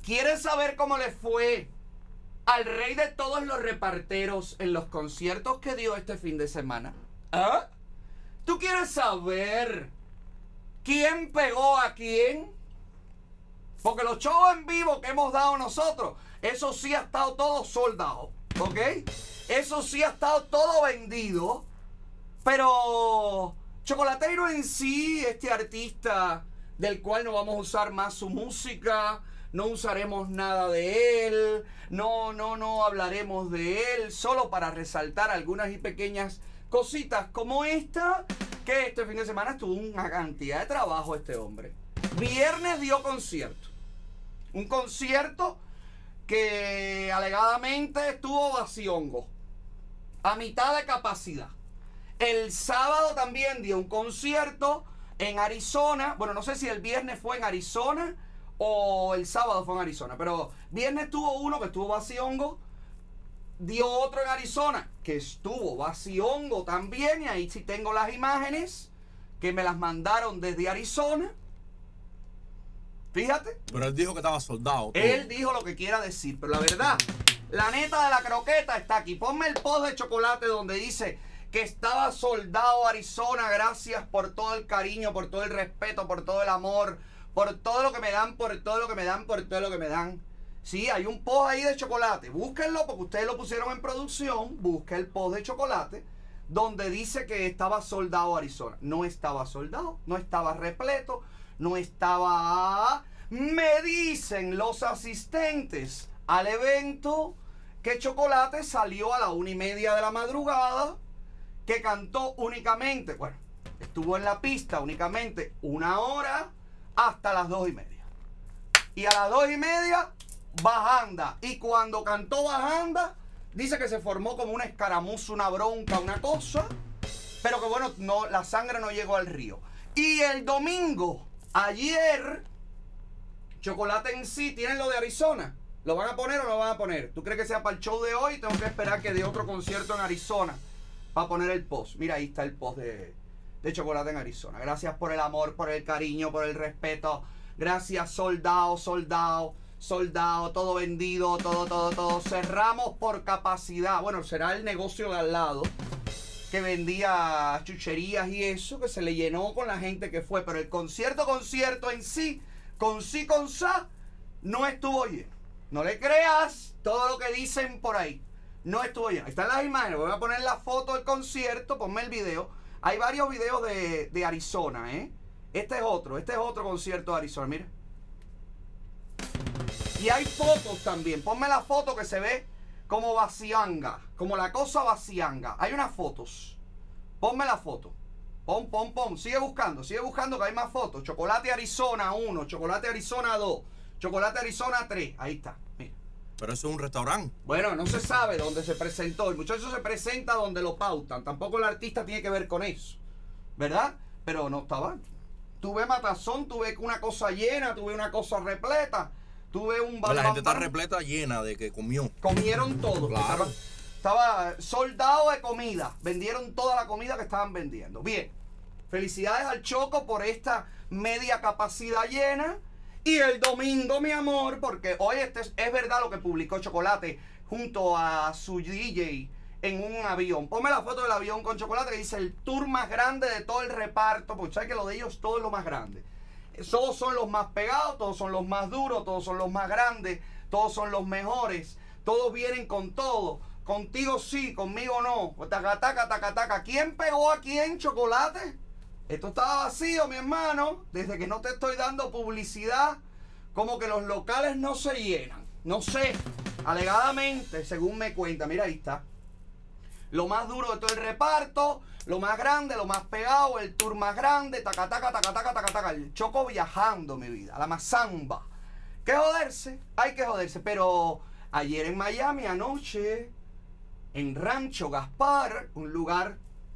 ¿Quieres saber cómo le fue al rey de todos los reparteros en los conciertos que dio este fin de semana? ¿Ah? ¿Tú quieres saber quién pegó a quién? Porque los shows en vivo que hemos dado nosotros, eso sí ha estado todo soldado, ¿ok? Eso sí ha estado todo vendido. Pero Chocolateiro en sí, este artista del cual no vamos a usar más su música, no usaremos nada de él, no hablaremos de él, solo para resaltar algunas y pequeñas cositas como esta, que este fin de semana tuvo una cantidad de trabajo este hombre. Viernes dio concierto, un concierto que alegadamente estuvo vacíongo, a mitad de capacidad. El sábado también dio un concierto en Arizona. Bueno, no sé si el viernes fue en Arizona o el sábado fue en Arizona, pero viernes tuvo uno que estuvo vacíongo. Dio otro en Arizona que estuvo vacíongo también. Y ahí sí tengo las imágenes que me las mandaron desde Arizona. Fíjate. Pero él dijo que estaba soldado. Él dijo lo que quiera decir, pero la verdad, la neta de la croqueta está aquí. Ponme el post de Chocolate donde dice que estaba soldado Arizona. Gracias por todo el cariño, por todo el respeto, por todo el amor, por todo lo que me dan, por todo lo que me dan, por todo lo que me dan. Sí, hay un post ahí de Chocolate. Búsquenlo porque ustedes lo pusieron en producción. Busca el post de Chocolate donde dice que estaba soldado Arizona. No estaba soldado, no estaba repleto, no estaba... Me dicen los asistentes al evento que Chocolate salió a la 1:30 de la madrugada, que cantó únicamente, bueno, estuvo en la pista únicamente 1 hora hasta las 2:30. Y a las 2:30, bajanda. Y cuando cantó bajanda, dice que se formó como una escaramuza, una bronca, una cosa, pero que bueno, no, la sangre no llegó al río. Y el domingo, ayer, Chocolate en sí, ¿tienen lo de Arizona? ¿Lo van a poner o no lo van a poner? ¿Tú crees que sea para el show de hoy? Tengo que esperar que dé otro concierto en Arizona para poner el post. Mira, ahí está el post de Chocolate en Arizona. Gracias por el amor, por el cariño, por el respeto. Gracias, soldado, soldado, soldado, todo vendido, todo. Cerramos por capacidad. Bueno, será el negocio de al lado que vendía chucherías y eso, que se le llenó con la gente que fue. Pero el concierto en sí, con sa, no estuvo lleno. No le creas todo lo que dicen por ahí. No estuvo lleno. Están las imágenes. Voy a poner la foto del concierto. Ponme el video. Hay varios videos de Arizona, ¿eh? Este es otro concierto de Arizona. Mira. Y hay fotos también. Ponme la foto que se ve como vacianga. Como la cosa vacianga. Hay unas fotos. Ponme la foto. Pon. Sigue buscando que hay más fotos. Chocolate Arizona 1, Chocolate Arizona 2, Chocolate Arizona 3. Ahí está. Mira. Pero eso es un restaurante. Bueno, no se sabe dónde se presentó. El muchacho se presenta donde lo pautan. Tampoco el artista tiene que ver con eso, ¿verdad? Pero no estaba. Tuve matazón, tuve una cosa llena, tuve una cosa repleta, tuve un... La gente está repleta, llena de que comió. Comieron todo. Claro. Estaba soldado de comida. Vendieron toda la comida que estaban vendiendo. Bien. Felicidades al Choco por esta media capacidad llena. Y el domingo, mi amor, porque hoy es verdad lo que publicó Chocolate junto a su DJ en un avión. Ponme la foto del avión con Chocolate que dice el tour más grande de todo el reparto. Porque sabes que lo de ellos todo es lo más grande. Todos son los más pegados, todos son los más duros, todos son los más grandes, todos son los mejores. Todos vienen con todo. Contigo sí, conmigo no. Taca. ¿Quién pegó a quién, Chocolate? Esto estaba vacío, mi hermano. Desde que no te estoy dando publicidad, como que los locales no se llenan. No sé, alegadamente, según me cuenta. Mira, ahí está. Lo más duro de todo el reparto, lo más grande, lo más pegado, el tour más grande, taca. El Choco viajando, mi vida, la mazamba. ¿Qué joderse? Hay que joderse. Pero ayer en Miami, anoche, en Rancho Gaspar, un lugar,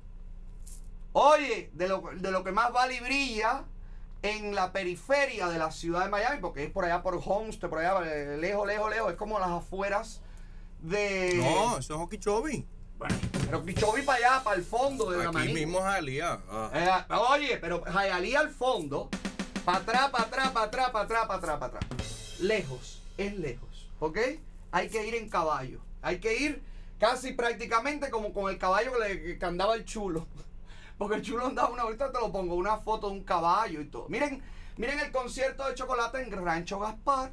oye, de lo que más vale y brilla en la periferia de la ciudad de Miami, porque es por allá por Homestead, por allá lejos, es como las afueras de... No, eso es Okeechobee. Bueno, pero Okeechobee para allá, para el fondo de la Aquí manía. mismo es Hialeah. Oye, pero Hialeah al fondo, para atrás. lejos, es lejos, ¿ok? Hay que ir en caballo, hay que ir casi prácticamente como con el caballo que andaba el chulo. Porque el chulo andaba ahorita te lo pongo, una foto de un caballo y todo. Miren el concierto de Chocolate en Rancho Gaspar.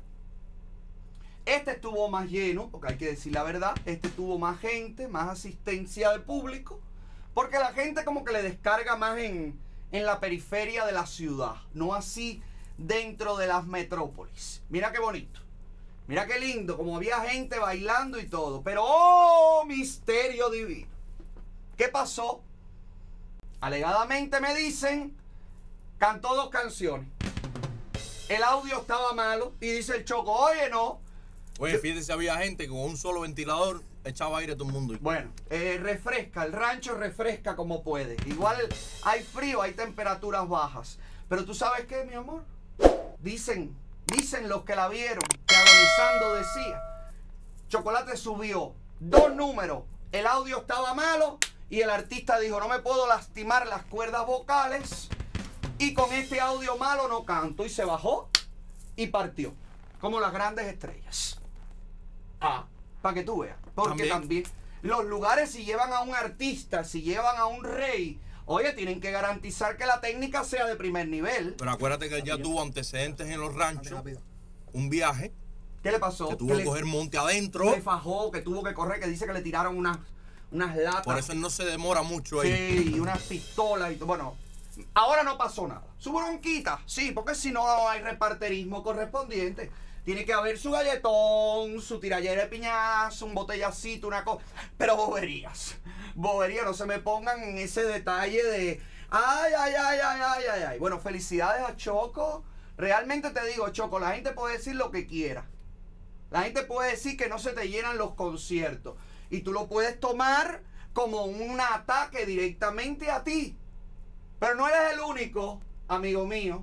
Este estuvo más lleno, porque hay que decir la verdad, este tuvo más gente, más asistencia de público, porque la gente como que le descarga más en la periferia de la ciudad, no así dentro de las metrópolis. Mira qué bonito, mira qué lindo, como había gente bailando y todo, pero ¡oh, misterio divino! ¿Qué pasó? Alegadamente me dicen, cantó 2 canciones, el audio estaba malo y dice el Choco, oye, no. Oye, fíjese, había gente que con un solo ventilador echaba aire a todo el mundo. Bueno, refresca, el rancho refresca como puede. Igual hay frío, hay temperaturas bajas. Pero tú sabes qué, mi amor, dicen los que la vieron, que agonizando decía, Chocolate subió 2 números, el audio estaba malo y el artista dijo, no me puedo lastimar las cuerdas vocales y con este audio malo no canto, y se bajó y partió, como las grandes estrellas. Para que tú veas, porque también los lugares, si llevan a un artista, si llevan a un rey, oye, tienen que garantizar que la técnica sea de primer nivel. Pero acuérdate que él ya tuvo antecedentes en los ranchos, un viaje. ¿Qué le pasó? Que tuvo que coger monte adentro. Se fajó, que tuvo que correr, que dice que le tiraron unas latas. Por eso él no se demora mucho ahí. Sí, y unas pistolas y todo. Bueno, ahora no pasó nada. Su bronquita, sí, porque si no hay reparterismo correspondiente. Tiene que haber su galletón, su tirallera de piñazo, un botellacito, una cosa. Pero boberías. Boberías, no se me pongan en ese detalle de ay. Bueno, felicidades a Choco. Realmente te digo, Choco, la gente puede decir lo que quiera. La gente puede decir que no se te llenan los conciertos. Y tú lo puedes tomar como un ataque directamente a ti. Pero no eres el único, amigo mío,